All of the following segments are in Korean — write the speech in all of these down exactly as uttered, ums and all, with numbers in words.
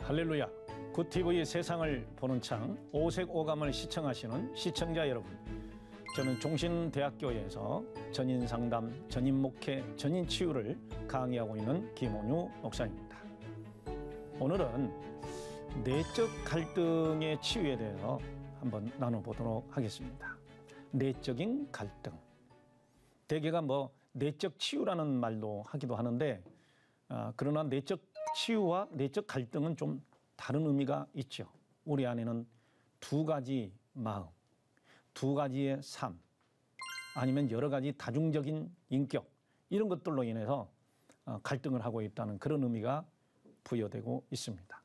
할렐루야. 굿티비의 세상을 보는 창 오색 오감을 시청하시는 시청자 여러분, 저는 종신대학교에서 전인상담, 전인목회, 전인치유를 강의하고 있는 김원유 목사입니다. 오늘은 내적 갈등의 치유에 대해서 한번 나눠보도록 하겠습니다. 내적인 갈등. 대개가 뭐 내적 치유라는 말도 하기도 하는데, 아, 그러나 내적 치유와 내적 갈등은 좀 다른 의미가 있죠. 우리 안에는 두 가지 마음, 두 가지의 삶, 아니면 여러 가지 다중적인 인격, 이런 것들로 인해서 갈등을 하고 있다는 그런 의미가 부여되고 있습니다.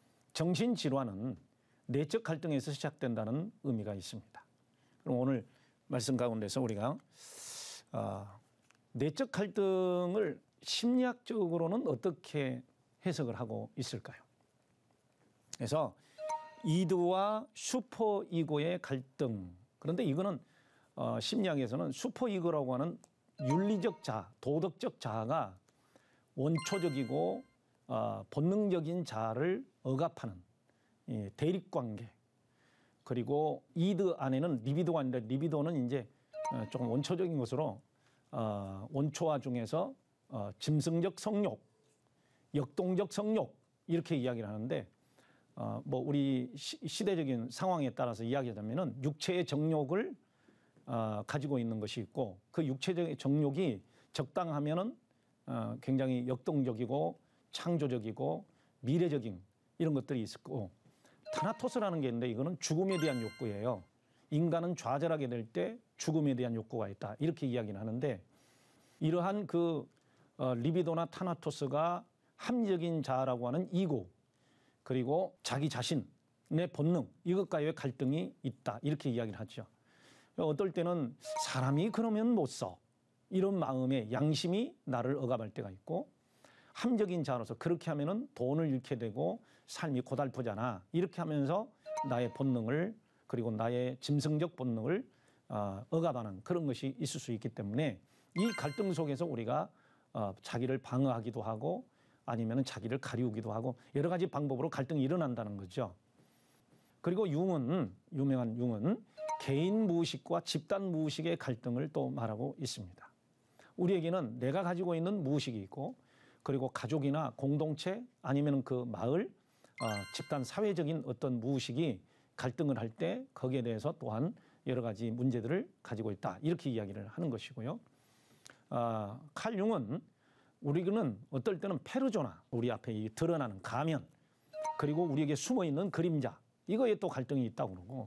정신질환은 내적 갈등에서 시작된다는 의미가 있습니다. 그럼 오늘 말씀 가운데서 우리가 어, 내적 갈등을 심리학적으로는 어떻게 해석을 하고 있을까요? 그래서 이드와 슈퍼이고의 갈등. 그런데 이거는 어, 심리학에서는 슈퍼이고라고 하는 윤리적 자아, 도덕적 자아가 원초적이고 어, 본능적인 자아를 억압하는 이 대립관계. 그리고 이드 안에는 리비도가 있는데, 리비도는 이제 어, 조금 원초적인 것으로 어, 원초화 중에서 어, 짐승적 성욕, 역동적 성욕, 이렇게 이야기를 하는데, 어, 뭐 우리 시, 시대적인 상황에 따라서 이야기하자면은 육체의 정욕을 어, 가지고 있는 것이 있고, 그 육체적 정욕이 적당하면은 어, 굉장히 역동적이고 창조적이고 미래적인 이런 것들이 있고, 타나토스라는 게 있는데 이거는 죽음에 대한 욕구예요. 인간은 좌절하게 될 때 죽음에 대한 욕구가 있다, 이렇게 이야기를 하는데, 이러한 그 어, 리비도나 타나토스가 합리적인 자아라고 하는 이고, 그리고 자기 자신의 본능, 이것과의 갈등이 있다, 이렇게 이야기를 하죠. 어떨 때는 사람이 그러면 못 써, 이런 마음에 양심이 나를 억압할 때가 있고, 합리적인 자로서 그렇게 하면은 돈을 잃게 되고 삶이 고달프잖아, 이렇게 하면서 나의 본능을, 그리고 나의 짐승적 본능을 어, 억압하는 그런 것이 있을 수 있기 때문에, 이 갈등 속에서 우리가 어, 자기를 방어하기도 하고 아니면 자기를 가리우기도 하고 여러 가지 방법으로 갈등이 일어난다는 거죠. 그리고 융은, 유명한 융은 개인 무의식과 집단 무의식의 갈등을 또 말하고 있습니다. 우리에게는 내가 가지고 있는 무의식이 있고, 그리고 가족이나 공동체 아니면 그 마을, 어, 집단 사회적인 어떤 무의식이 갈등을 할 때 거기에 대해서 또한 여러 가지 문제들을 가지고 있다, 이렇게 이야기를 하는 것이고요. 어, 칼 융은 우리는 어떨 때는 페르조나, 우리 앞에 이 드러나는 가면, 그리고 우리에게 숨어있는 그림자, 이거에 또 갈등이 있다고 그러고,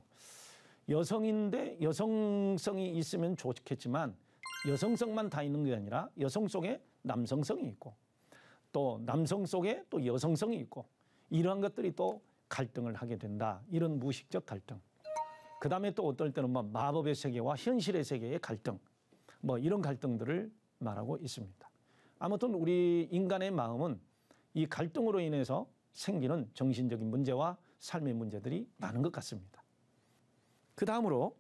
여성인데 여성성이 있으면 좋겠지만 여성성만 다 있는 게 아니라 여성 속에 남성성이 있고, 또 남성 속에 또 여성성이 있고, 이러한 것들이 또 갈등을 하게 된다, 이런 무의식적 갈등. 그 다음에 또 어떨 때는 뭐 마법의 세계와 현실의 세계의 갈등, 뭐 이런 갈등들을 말하고 있습니다. 아무튼 우리 인간의 마음은 이 갈등으로 인해서 생기는 정신적인 문제와 삶의 문제들이 많은 것 같습니다. 그 다음으로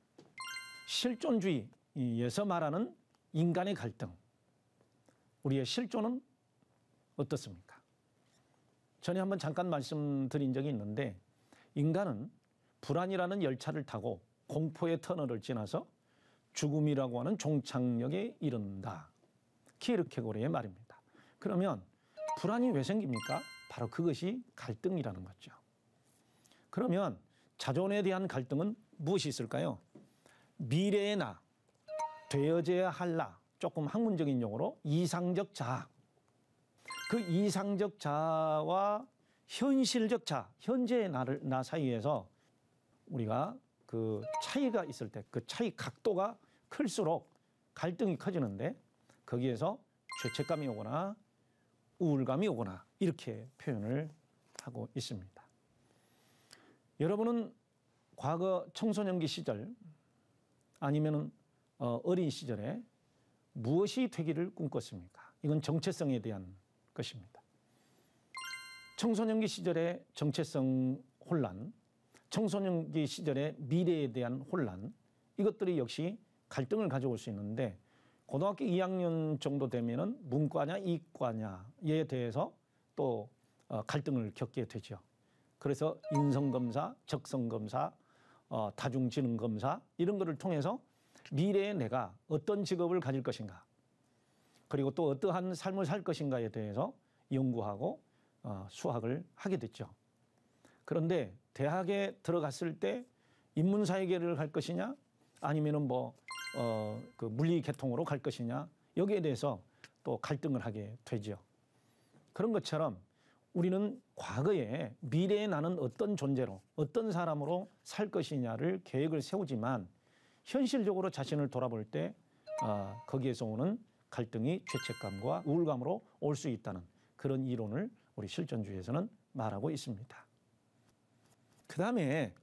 실존주의에서 말하는 인간의 갈등. 우리의 실존은 어떻습니까? 전에 한번 잠깐 말씀드린 적이 있는데, 인간은 불안이라는 열차를 타고 공포의 터널을 지나서 죽음이라고 하는 종착역에 이른다. 키르케고르의 말입니다. 그러면 불안이 왜 생깁니까? 바로 그것이 갈등이라는 거죠. 그러면 자존에 대한 갈등은 무엇이 있을까요? 미래의 나, 되어져야 할 나, 조금 학문적인 용어로 이상적 자아. 그 이상적 자아와 현실적 자아, 현재의 나를, 나 사이에서 우리가 그 차이가 있을 때, 그 차이 각도가 클수록 갈등이 커지는데, 거기에서 죄책감이 오거나 우울감이 오거나 이렇게 표현을 하고 있습니다. 여러분은 과거 청소년기 시절 아니면 어린 시절에 무엇이 되기를 꿈꿨습니까? 이건 정체성에 대한 것입니다. 청소년기 시절의 정체성 혼란, 청소년기 시절의 미래에 대한 혼란, 이것들이 역시 갈등을 가져올 수 있는데, 고등학교 이 학년 정도 되면은 문과냐 이과냐에 대해서 또 어, 갈등을 겪게 되죠. 그래서 인성검사, 적성검사, 어, 다중지능검사 이런 거를 통해서 미래에 내가 어떤 직업을 가질 것인가 그리고 또 어떠한 삶을 살 것인가에 대해서 연구하고 어, 수학을 하게 됐죠. 그런데 대학에 들어갔을 때 인문사회계를 갈 것이냐 아니면은 뭐 어, 그 물리계통으로 갈 것이냐 여기에 대해서 또 갈등을 하게 되죠. 그런 것처럼 우리는 과거에 미래에 나는 어떤 존재로 어떤 사람으로 살 것이냐를 계획을 세우지만 현실적으로 자신을 돌아볼 때 어, 거기에서 오는 갈등이 죄책감과 우울감으로 올 수 있다는 그런 이론을 우리 실존주의에서는 말하고 있습니다. 그 다음에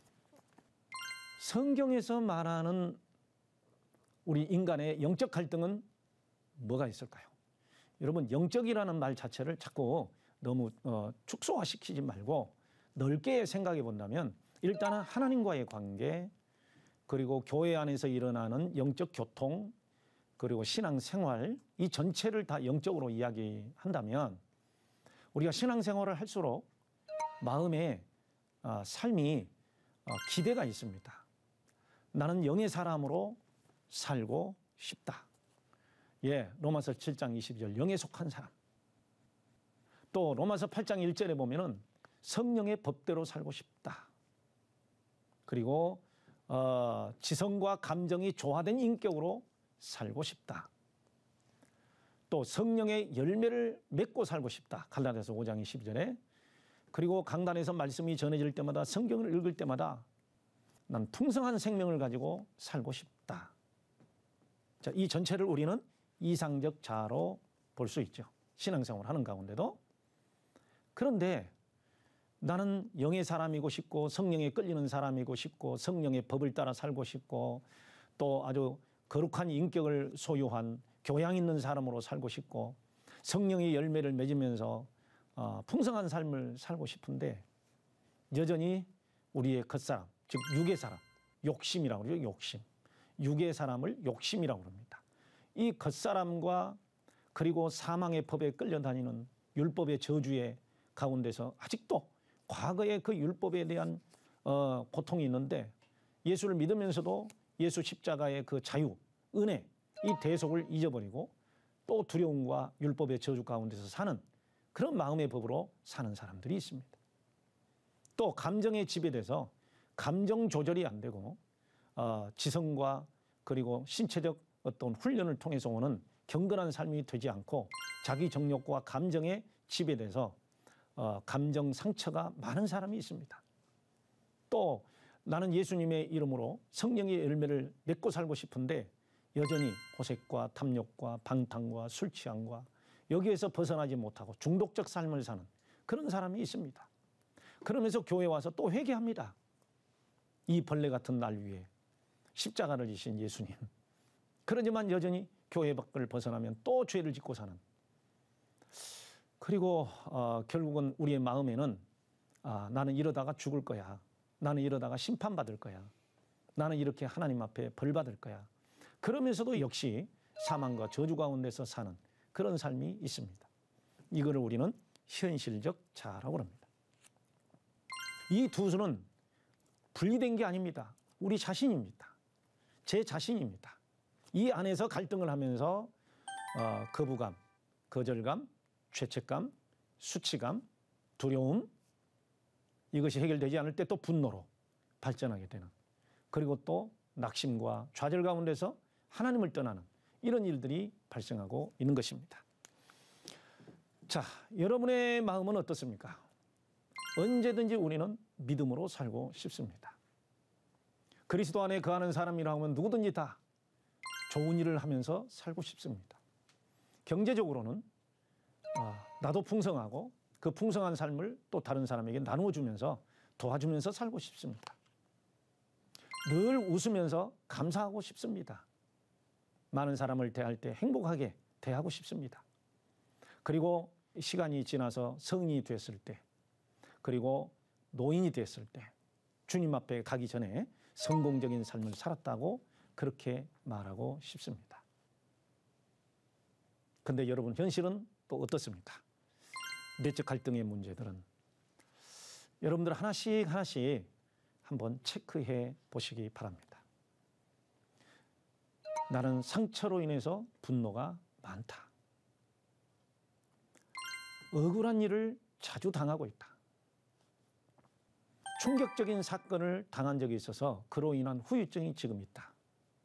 성경에서 말하는 우리 인간의 영적 갈등은 뭐가 있을까요? 여러분 영적이라는 말 자체를 자꾸 너무 어, 축소화시키지 말고 넓게 생각해 본다면 일단은 하나님과의 관계 그리고 교회 안에서 일어나는 영적 교통 그리고 신앙생활 이 전체를 다 영적으로 이야기한다면 우리가 신앙생활을 할수록 마음에 어, 삶이 어, 기대가 있습니다. 나는 영의 사람으로 살고 싶다. 예, 로마서 칠 장 이십 절 영에 속한 사람. 또 로마서 팔 장 일 절에 보면은 성령의 법대로 살고 싶다. 그리고 어, 지성과 감정이 조화된 인격으로 살고 싶다. 또 성령의 열매를 맺고 살고 싶다. 갈라디아서 오 장 이십 절에 그리고 강단에서 말씀이 전해질 때마다 성경을 읽을 때마다 난 풍성한 생명을 가지고 살고 싶다. 자, 이 전체를 우리는 이상적 자아로 볼 수 있죠. 신앙생활을 하는 가운데도. 그런데 나는 영의 사람이고 싶고 성령에 끌리는 사람이고 싶고 성령의 법을 따라 살고 싶고 또 아주 거룩한 인격을 소유한 교양 있는 사람으로 살고 싶고 성령의 열매를 맺으면서 어, 풍성한 삶을 살고 싶은데 여전히 우리의 겉사람, 즉 육의 사람, 욕심이라고 그러죠. 욕심. 육의 사람을 욕심이라고 합니다. 이 겉사람과 그리고 사망의 법에 끌려다니는 율법의 저주의 가운데서 아직도 과거의 그 율법에 대한 어, 고통이 있는데 예수를 믿으면서도 예수 십자가의 그 자유, 은혜, 이 대속을 잊어버리고 또 두려움과 율법의 저주 가운데서 사는 그런 마음의 법으로 사는 사람들이 있습니다. 또 감정에 지배돼서 감정 조절이 안 되고 어, 지성과 그리고 신체적 어떤 훈련을 통해서 오는 경건한 삶이 되지 않고 자기 정욕과 감정에 지배돼서 어, 감정 상처가 많은 사람이 있습니다. 또 나는 예수님의 이름으로 성령의 열매를 맺고 살고 싶은데 여전히 호색과 탐욕과 방탕과 술 취함과 여기에서 벗어나지 못하고 중독적 삶을 사는 그런 사람이 있습니다. 그러면서 교회 와서 또 회개합니다. 이 벌레 같은 날 위에 십자가를 지신 예수님. 그러지만 여전히 교회 밖을 벗어나면 또 죄를 짓고 사는. 그리고 어, 결국은 우리의 마음에는 아, 나는 이러다가 죽을 거야. 나는 이러다가 심판받을 거야. 나는 이렇게 하나님 앞에 벌 받을 거야. 그러면서도 역시 사망과 저주 가운데서 사는 그런 삶이 있습니다. 이거를 우리는 현실적 자아라고 합니다. 이 두 수는 분리된 게 아닙니다. 우리 자신입니다. 제 자신입니다. 이 안에서 갈등을 하면서 어, 거부감, 거절감, 죄책감, 수치감, 두려움 이것이 해결되지 않을 때 또 분노로 발전하게 되는 그리고 또 낙심과 좌절 가운데서 하나님을 떠나는 이런 일들이 발생하고 있는 것입니다. 자, 여러분의 마음은 어떻습니까? 언제든지 우리는 믿음으로 살고 싶습니다. 그리스도 안에 거하는 사람이라고 하면 누구든지 다 좋은 일을 하면서 살고 싶습니다. 경제적으로는 아, 나도 풍성하고 그 풍성한 삶을 또 다른 사람에게 나누어 주면서 도와주면서 살고 싶습니다. 늘 웃으면서 감사하고 싶습니다. 많은 사람을 대할 때 행복하게 대하고 싶습니다. 그리고 시간이 지나서 성인이 됐을 때 그리고 노인이 됐을 때 주님 앞에 가기 전에 성공적인 삶을 살았다고 그렇게 말하고 싶습니다. 근데 여러분 현실은 또 어떻습니까? 내적 갈등의 문제들은 여러분들 하나씩 하나씩 한번 체크해 보시기 바랍니다. 나는 상처로 인해서 분노가 많다. 억울한 일을 자주 당하고 있다. 충격적인 사건을 당한 적이 있어서 그로 인한 후유증이 지금 있다.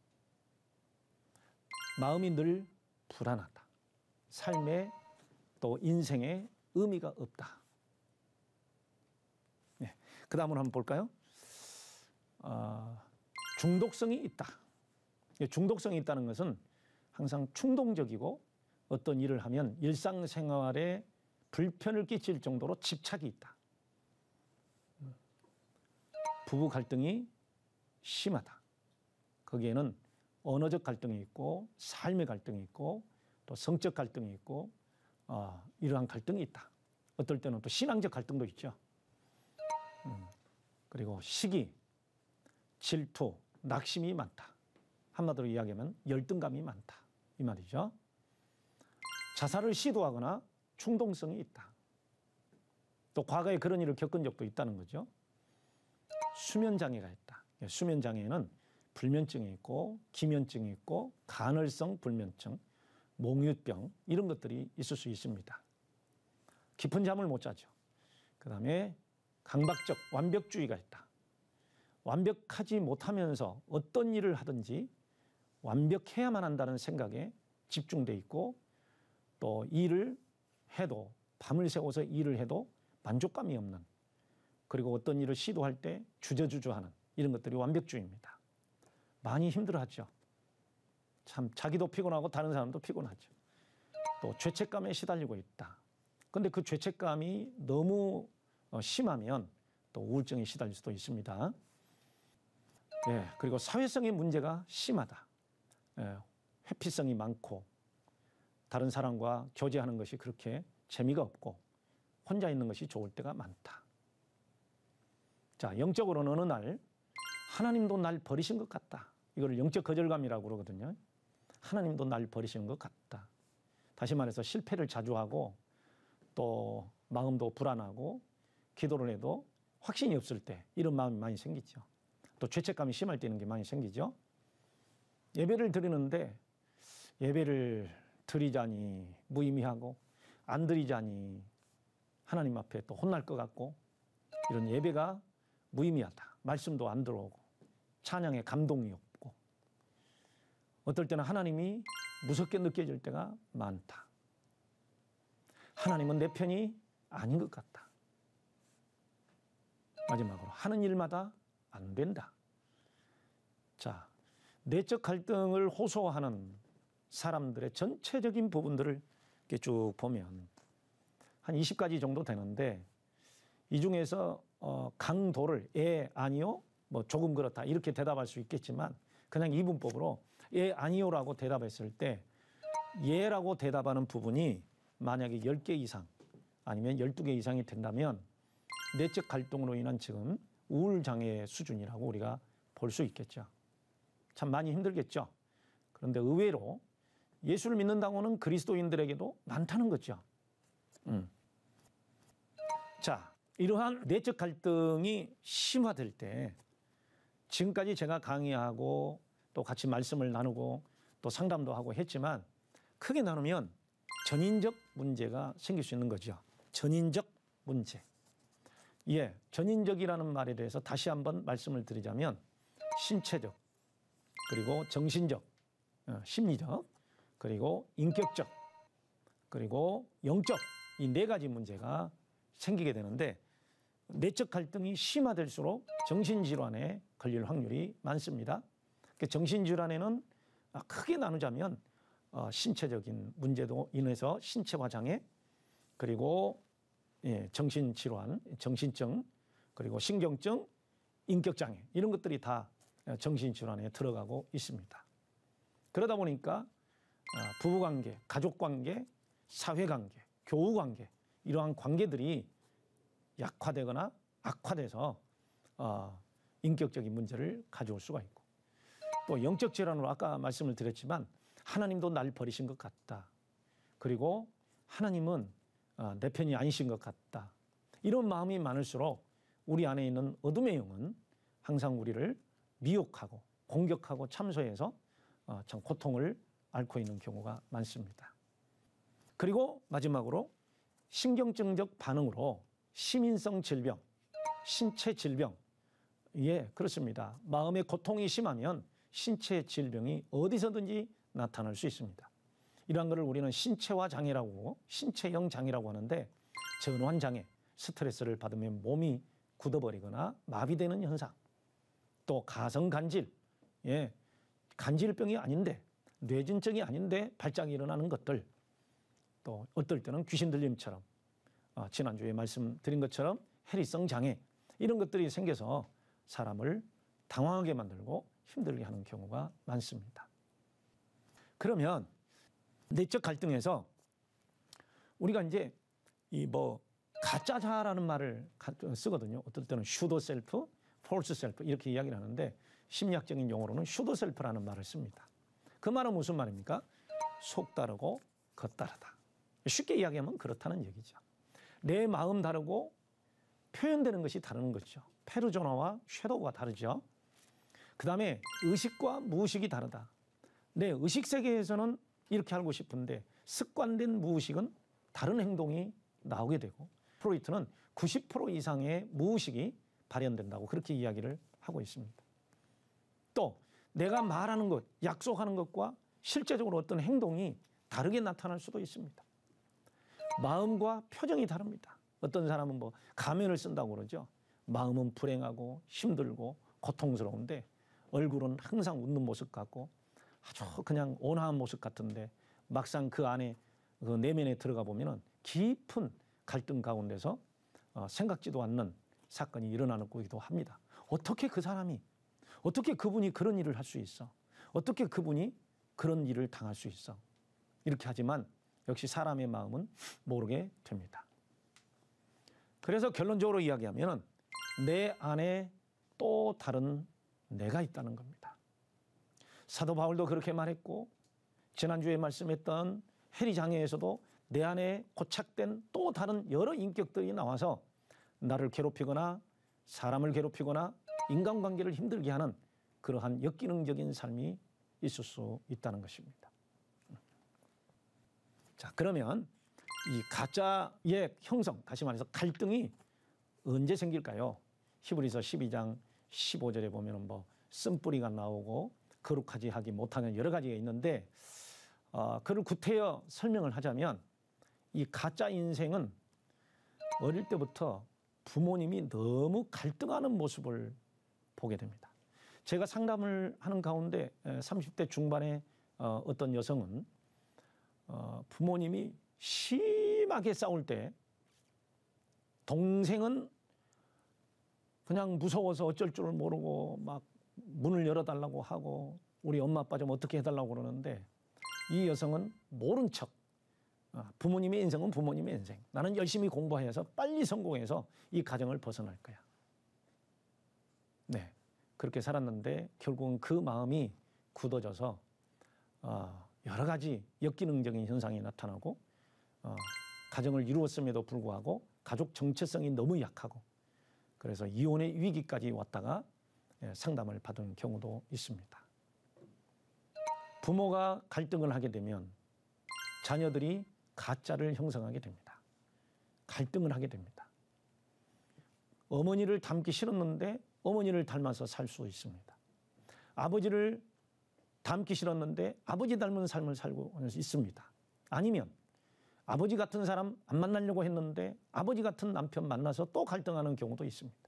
마음이 늘 불안하다. 삶에 또 인생에 의미가 없다. 네. 그 다음으로 한번 볼까요? 어, 중독성이 있다. 중독성이 있다는 것은 항상 충동적이고 어떤 일을 하면 일상생활에 불편을 끼칠 정도로 집착이 있다. 부부 갈등이 심하다. 거기에는 언어적 갈등이 있고 삶의 갈등이 있고 또 성적 갈등이 있고 어, 이러한 갈등이 있다. 어떨 때는 또 신앙적 갈등도 있죠. 음, 그리고 시기, 질투, 낙심이 많다. 한마디로 이야기하면 열등감이 많다. 이 말이죠. 자살을 시도하거나 충동성이 있다. 또 과거에 그런 일을 겪은 적도 있다는 거죠. 수면장애가 있다. 수면장애에는 불면증이 있고 기면증이 있고 간헐성 불면증, 몽유병 이런 것들이 있을 수 있습니다. 깊은 잠을 못 자죠. 그 다음에 강박적 완벽주의가 있다. 완벽하지 못하면서 어떤 일을 하든지 완벽해야만 한다는 생각에 집중돼 있고 또 일을 해도 밤을 새워서 일을 해도 만족감이 없는 그리고 어떤 일을 시도할 때 주저주저하는 이런 것들이 완벽주의입니다. 많이 힘들어하죠. 참 자기도 피곤하고 다른 사람도 피곤하죠. 또 죄책감에 시달리고 있다. 그런데 그 죄책감이 너무 심하면 또 우울증에 시달릴 수도 있습니다. 예, 그리고 사회성의 문제가 심하다. 예, 회피성이 많고 다른 사람과 교제하는 것이 그렇게 재미가 없고 혼자 있는 것이 좋을 때가 많다. 자, 영적으로는 어느 날 하나님도 날 버리신 것 같다. 이걸 영적 거절감이라고 그러거든요. 하나님도 날 버리신 것 같다. 다시 말해서 실패를 자주 하고 또 마음도 불안하고 기도를 해도 확신이 없을 때 이런 마음이 많이 생기죠. 또 죄책감이 심할 때 이런 게 많이 생기죠. 예배를 드리는데 예배를 드리자니 무의미하고 안 드리자니 하나님 앞에 또 혼날 것 같고 이런 예배가 무의미하다. 말씀도 안 들어오고 찬양에 감동이 없고 어떨 때는 하나님이 무섭게 느껴질 때가 많다. 하나님은 내 편이 아닌 것 같다. 마지막으로 하는 일마다 안 된다. 자, 내적 갈등을 호소하는 사람들의 전체적인 부분들을 이렇게 쭉 보면 한 이십 가지 정도 되는데 이 중에서 어, 강도를 예, 아니요, 뭐 조금 그렇다 이렇게 대답할 수 있겠지만 그냥 이분법으로 예, 아니요라고 대답했을 때 예라고 대답하는 부분이 만약에 열 개 이상 아니면 열두 개 이상이 된다면 내적 갈등으로 인한 지금 우울장애 수준이라고 우리가 볼 수 있겠죠. 참 많이 힘들겠죠. 그런데 의외로 예수를 믿는다고는 그리스도인들에게도 많다는 거죠. 음. 자, 이러한 내적 갈등이 심화될 때 지금까지 제가 강의하고 또 같이 말씀을 나누고 또 상담도 하고 했지만 크게 나누면 전인적 문제가 생길 수 있는 거죠. 전인적 문제. 예, 전인적이라는 말에 대해서 다시 한번 말씀을 드리자면 신체적, 그리고 정신적, 심리적, 그리고 인격적, 그리고 영적 이 네 가지 문제가 생기게 되는데 내적 갈등이 심화될수록 정신질환에 걸릴 확률이 많습니다. 정신질환에는 크게 나누자면 신체적인 문제도 인해서 신체화 장애, 그리고 정신질환, 정신증, 그리고 신경증, 인격장애 이런 것들이 다 정신질환에 들어가고 있습니다. 그러다 보니까 부부관계, 가족관계, 사회관계, 교우관계 이러한 관계들이 약화되거나 악화돼서 어, 인격적인 문제를 가져올 수가 있고 또 영적 질환으로 아까 말씀을 드렸지만 하나님도 날 버리신 것 같다. 그리고 하나님은 아, 내 편이 아니신 것 같다. 이런 마음이 많을수록 우리 안에 있는 어둠의 영은 항상 우리를 미혹하고 공격하고 참소해서 어, 참 고통을 앓고 있는 경우가 많습니다. 그리고 마지막으로 신경증적 반응으로 시민성 질병, 신체 질병. 예, 그렇습니다. 마음의 고통이 심하면 신체 질병이 어디서든지 나타날 수 있습니다. 이러한 것을 우리는 신체화 장애라고, 신체형 장애라고 하는데 전환 장애, 스트레스를 받으면 몸이 굳어버리거나 마비되는 현상, 또 가성 간질, 예, 간질병이 아닌데 뇌진증이 아닌데 발작이 일어나는 것들, 또 어떨 때는 귀신 들림처럼 어, 지난주에 말씀드린 것처럼 해리성 장애 이런 것들이 생겨서 사람을 당황하게 만들고 힘들게 하는 경우가 많습니다. 그러면 내적 갈등에서 우리가 이제 이 뭐 가짜자라는 말을 쓰거든요. 어떨 때는 슈도 셀프, 폴스 셀프 이렇게 이야기를 하는데 심리학적인 용어로는 슈도 셀프라는 말을 씁니다. 그 말은 무슨 말입니까? 속 다르고 겉 다르다. 쉽게 이야기하면 그렇다는 얘기죠. 내 마음 다르고 표현되는 것이 다른 거죠. 페르소나와 섀도우가 다르죠. 그 다음에 의식과 무의식이 다르다. 내 의식 세계에서는 이렇게 알고 싶은데 습관된 무의식은 다른 행동이 나오게 되고 프로이트는 구십 퍼센트 이상의 무의식이 발현된다고 그렇게 이야기를 하고 있습니다. 또 내가 말하는 것, 약속하는 것과 실제적으로 어떤 행동이 다르게 나타날 수도 있습니다. 마음과 표정이 다릅니다. 어떤 사람은 뭐 가면을 쓴다고 그러죠. 마음은 불행하고 힘들고 고통스러운데 얼굴은 항상 웃는 모습 같고 아주 그냥 온화한 모습 같은데 막상 그 안에 그 내면에 들어가 보면은 깊은 갈등 가운데서 어, 생각지도 않는 사건이 일어나는 거기도 합니다. 어떻게 그 사람이, 어떻게 그분이 그런 일을 할 수 있어? 어떻게 그분이 그런 일을 당할 수 있어? 이렇게 하지만 역시 사람의 마음은 모르게 됩니다. 그래서 결론적으로 이야기하면 내 안에 또 다른 내가 있다는 겁니다. 사도 바울도 그렇게 말했고 지난주에 말씀했던 해리 장애에서도 내 안에 고착된 또 다른 여러 인격들이 나와서 나를 괴롭히거나 사람을 괴롭히거나 인간관계를 힘들게 하는 그러한 역기능적인 삶이 있을 수 있다는 것입니다. 자, 그러면 이 가짜의 형성, 다시 말해서 갈등이 언제 생길까요? 히브리서 십이 장 십오 절에 보면 뭐 쓴뿌리가 나오고 거룩하지 하기 못하는 여러 가지가 있는데 어, 그를 구태여 설명을 하자면 이 가짜 인생은 어릴 때부터 부모님이 너무 갈등하는 모습을 보게 됩니다. 제가 상담을 하는 가운데 삼십 대 중반의 어, 어떤 여성은 어, 부모님이 심하게 싸울 때 동생은 그냥 무서워서 어쩔 줄 모르고 막 문을 열어달라고 하고 우리 엄마 아빠 좀 어떻게 해달라고 그러는데 이 여성은 모른 척 부모님의 인생은 부모님의 인생. 나는 열심히 공부해서 빨리 성공해서 이 가정을 벗어날 거야. 네, 그렇게 살았는데 결국은 그 마음이 굳어져서 어, 여러 가지 역기능적인 현상이 나타나고 어, 가정을 이루었음에도 불구하고 가족 정체성이 너무 약하고 그래서 이혼의 위기까지 왔다가 예, 상담을 받은 경우도 있습니다. 부모가 갈등을 하게 되면 자녀들이 가짜를 형성하게 됩니다. 갈등을 하게 됩니다. 어머니를 닮기 싫었는데 어머니를 닮아서 살 수 있습니다. 아버지를 닮기 싫었는데 아버지 닮은 삶을 살고 있습니다. 아니면 아버지 같은 사람 안 만나려고 했는데 아버지 같은 남편 만나서 또 갈등하는 경우도 있습니다.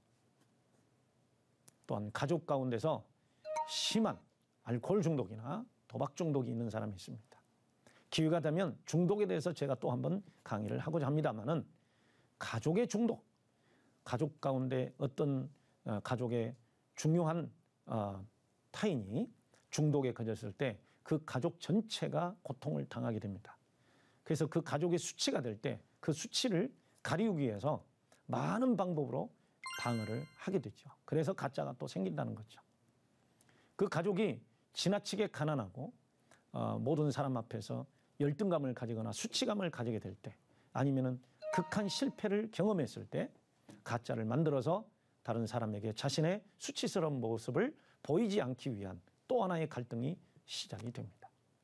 또한 가족 가운데서 심한 알코올 중독이나 도박 중독이 있는 사람이 있습니다. 기회가 되면 중독에 대해서 제가 또 한번 강의를 하고자 합니다만은 가족의 중독, 가족 가운데 어떤 가족의 중요한 타인이 중독에 걸렸을 때 그 가족 전체가 고통을 당하게 됩니다. 그래서 그 가족의 수치가 될 때 그 수치를 가리우기 위해서 많은 방법으로 방어를 하게 되죠. 그래서 가짜가 또 생긴다는 거죠. 그 가족이 지나치게 가난하고 어, 모든 사람 앞에서 열등감을 가지거나 수치감을 가지게 될 때 아니면은 극한 실패를 경험했을 때 가짜를 만들어서 다른 사람에게 자신의 수치스러운 모습을 보이지 않기 위한 또 하나의 갈등이 시작이 됩니다.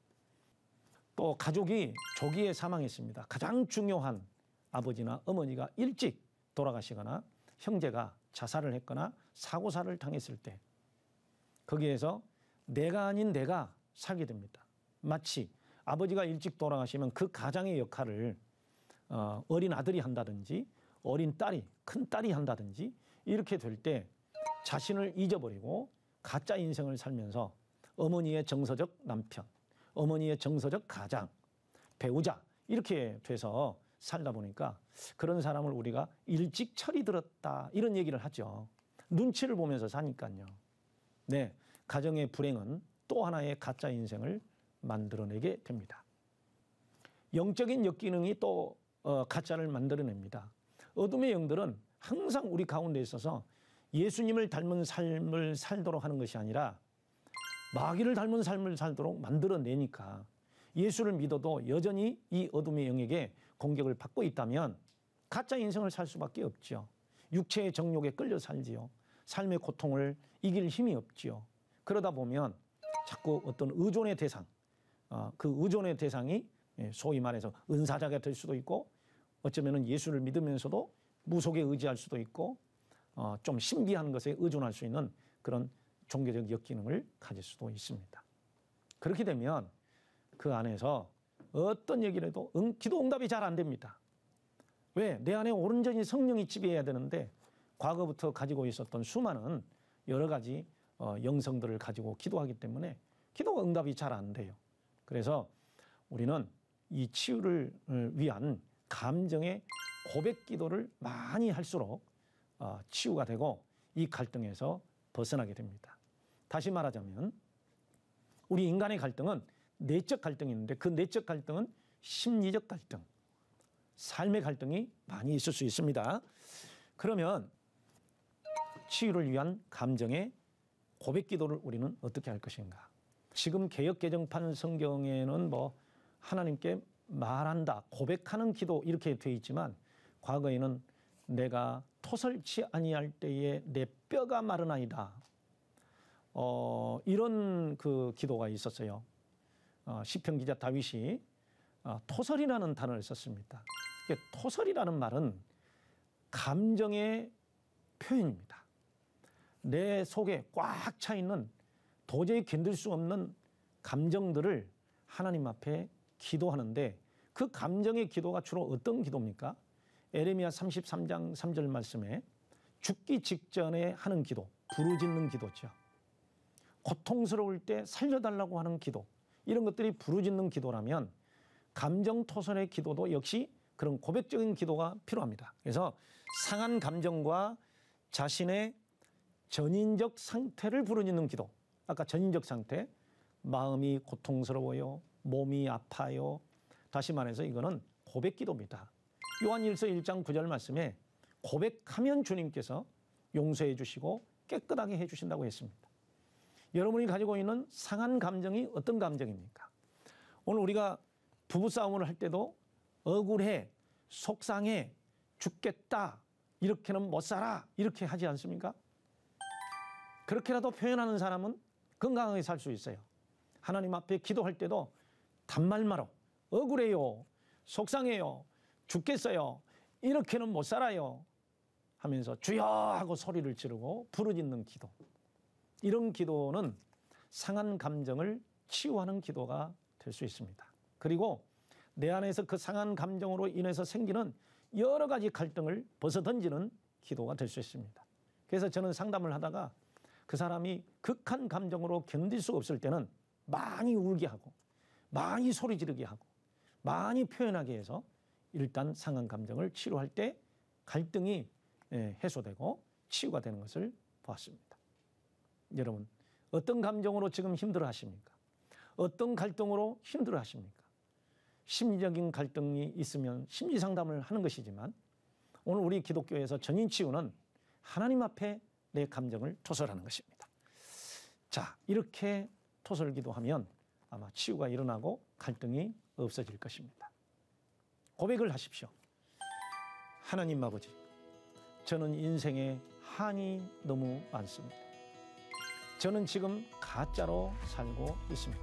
또 가족이 조기에 사망했습니다. 가장 중요한 아버지나 어머니가 일찍 돌아가시거나 형제가 자살을 했거나 사고사를 당했을 때 거기에서 내가 아닌 내가 살게 됩니다. 마치 아버지가 일찍 돌아가시면 그 가장의 역할을 어, 어린 아들이 한다든지 어린 딸이, 큰 딸이 한다든지 이렇게 될 때 자신을 잊어버리고 가짜 인생을 살면서 어머니의 정서적 남편, 어머니의 정서적 가장, 배우자 이렇게 돼서 살다 보니까 그런 사람을 우리가 일찍 철이 들었다 이런 얘기를 하죠. 눈치를 보면서 사니까요. 네, 가정의 불행은 또 하나의 가짜 인생을 만들어내게 됩니다. 영적인 역기능이 또 어, 가짜를 만들어냅니다. 어둠의 영들은 항상 우리 가운데 있어서 예수님을 닮은 삶을 살도록 하는 것이 아니라 마귀를 닮은 삶을 살도록 만들어내니까 예수를 믿어도 여전히 이 어둠의 영에게 공격을 받고 있다면 가짜 인생을 살 수밖에 없죠. 육체의 정욕에 끌려 살지요. 삶의 고통을 이길 힘이 없지요. 그러다 보면 자꾸 어떤 의존의 대상, 어, 그 의존의 대상이 소위 말해서 은사자가 될 수도 있고 어쩌면 예수를 믿으면서도 무속에 의지할 수도 있고 어, 좀 신비한 것에 의존할 수 있는 그런 종교적 역기능을 가질 수도 있습니다. 그렇게 되면 그 안에서 어떤 얘기를 해도 응, 기도 응답이 잘 안 됩니다. 왜? 내 안에 온전히 성령이 지배해야 되는데 과거부터 가지고 있었던 수많은 여러 가지 어, 영성들을 가지고 기도하기 때문에 기도 응답이 잘 안 돼요. 그래서 우리는 이 치유를 위한 감정의 고백 기도를 많이 할수록 어, 치유가 되고 이 갈등에서 벗어나게 됩니다. 다시 말하자면 우리 인간의 갈등은 내적 갈등이 있는데 그 내적 갈등은 심리적 갈등, 삶의 갈등이 많이 있을 수 있습니다. 그러면 치유를 위한 감정의 고백 기도를 우리는 어떻게 할 것인가? 지금 개역개정판 성경에는 뭐 하나님께 말한다, 고백하는 기도 이렇게 되어 있지만 과거에는 내가 토설치 아니할 때에 내 뼈가 마르나이다. 어, 이런 그 기도가 있었어요. 어, 시편 기자 다윗이 어, 토설이라는 단어를 썼습니다. 토설이라는 말은 감정의 표현입니다. 내 속에 꽉 차 있는 도저히 견딜 수 없는 감정들을 하나님 앞에 기도하는데 그 감정의 기도가 주로 어떤 기도입니까? 에레미야 삼십삼 장 삼 절 말씀에 죽기 직전에 하는 기도, 부르짖는 기도죠. 고통스러울 때 살려달라고 하는 기도, 이런 것들이 부르짖는 기도라면 감정 토설의 기도도 역시 그런 고백적인 기도가 필요합니다. 그래서 상한 감정과 자신의 전인적 상태를 부르짖는 기도. 아까 전인적 상태, 마음이 고통스러워요, 몸이 아파요. 다시 말해서 이거는 고백 기도입니다. 요한일서 일 장 구 절 말씀에 고백하면 주님께서 용서해 주시고 깨끗하게 해 주신다고 했습니다. 여러분이 가지고 있는 상한 감정이 어떤 감정입니까? 오늘 우리가 부부싸움을 할 때도 억울해, 속상해, 죽겠다, 이렇게는 못 살아, 이렇게 하지 않습니까? 그렇게라도 표현하는 사람은 건강하게 살 수 있어요. 하나님 앞에 기도할 때도 단말마로 억울해요, 속상해요, 죽겠어요, 이렇게는 못 살아요 하면서 주여 하고 소리를 지르고 부르짖는 기도. 이런 기도는 상한 감정을 치유하는 기도가 될 수 있습니다. 그리고 내 안에서 그 상한 감정으로 인해서 생기는 여러 가지 갈등을 벗어던지는 기도가 될 수 있습니다. 그래서 저는 상담을 하다가 그 사람이 극한 감정으로 견딜 수 없을 때는 많이 울게 하고 많이 소리 지르게 하고 많이 표현하게 해서 일단 상한 감정을 치료할 때 갈등이 해소되고 치유가 되는 것을 보았습니다. 여러분, 어떤 감정으로 지금 힘들어 하십니까? 어떤 갈등으로 힘들어 하십니까? 심리적인 갈등이 있으면 심리 상담을 하는 것이지만 오늘 우리 기독교에서 전인 치유는 하나님 앞에 내 감정을 토설하는 것입니다. 자, 이렇게 토설 기도하면 아마 치유가 일어나고 갈등이 없어질 것입니다. 고백을 하십시오. 하나님 아버지, 저는 인생에 한이 너무 많습니다. 저는 지금 가짜로 살고 있습니다.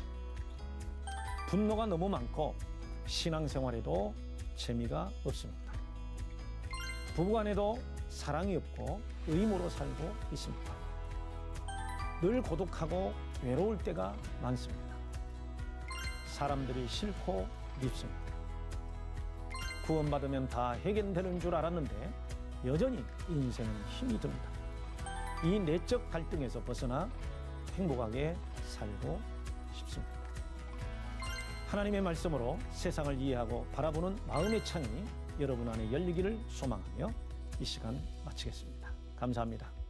분노가 너무 많고 신앙생활에도 재미가 없습니다. 부부간에도 사랑이 없고 의무로 살고 있습니다. 늘 고독하고 외로울 때가 많습니다. 사람들이 싫고 밉습니다. 구원받으면 다 해결되는 줄 알았는데 여전히 인생은 힘이 듭니다. 이 내적 갈등에서 벗어나 행복하게 살고 싶습니다. 하나님의 말씀으로 세상을 이해하고 바라보는 마음의 창이 여러분 안에 열리기를 소망하며 이 시간 마치겠습니다. 감사합니다.